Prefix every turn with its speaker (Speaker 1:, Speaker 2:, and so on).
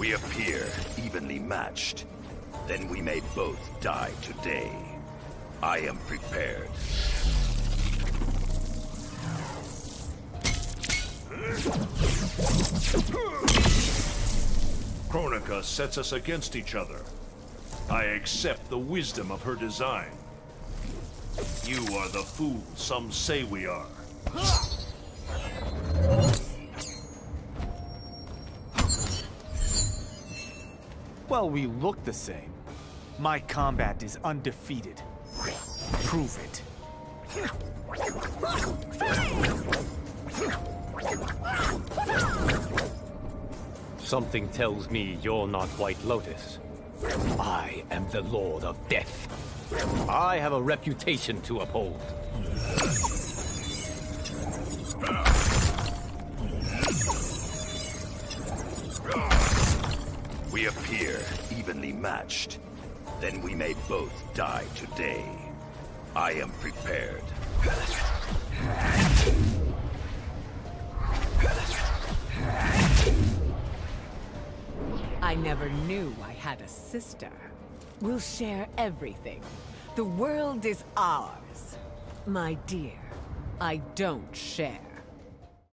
Speaker 1: We appear evenly matched. Then we may both die today. I am prepared.
Speaker 2: Kronika sets us against each other. I accept the wisdom of her design. You are the fool some say we are.
Speaker 3: Well, we look the same. My combat is undefeated. Prove it.
Speaker 4: Something tells me you're not White Lotus. I am the Lord of Death. I have a reputation to uphold.
Speaker 1: We appear evenly matched. Then we may both die today. I am prepared.
Speaker 5: I never knew I had a sister. We'll share everything. The world is ours. My dear, I don't share.